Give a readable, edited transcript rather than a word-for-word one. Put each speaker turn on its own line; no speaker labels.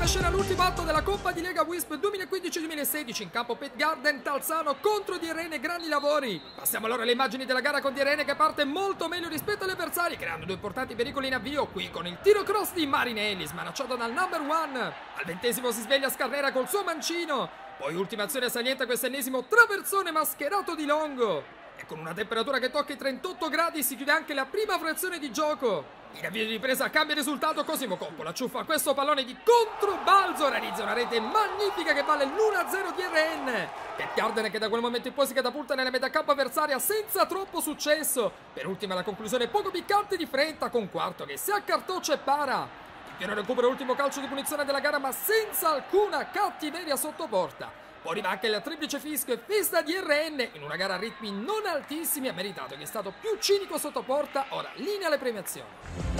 scena l'ultimo atto della Coppa di Lega Wisp 2015-2016 in campo Pet Garden Talzano contro DRN Grandi Lavori. Passiamo allora alle immagini della gara con DRN che parte molto meglio rispetto agli avversari, creando due importanti pericoli in avvio, qui con il tiro cross di Marinelli smanacciato dal number one. Al 20° si sveglia Scarnera col suo mancino, poi ultima azione saliente, questo ennesimo traversone mascherato di Longo. E con una temperatura che tocca i 38 gradi si chiude anche la prima frazione di gioco. In avvio di ripresa cambia risultato, Cosimo Coppola ciuffa questo pallone di controbalzo, realizza una rete magnifica che vale l'1-0 di RN. Pet Garden che da quel momento in poi si catapulta nella metà campo avversaria senza troppo successo. Per ultima la conclusione poco piccante di Frenta con Quarto che si accartoccia e para. Il pieno recupera l'ultimo calcio di punizione della gara ma senza alcuna cattiveria sotto porta. Poi arriva anche il triplice fischio e festa di RN in una gara a ritmi non altissimi, ha meritato che è stato più cinico sotto porta, ora linea alle premiazioni.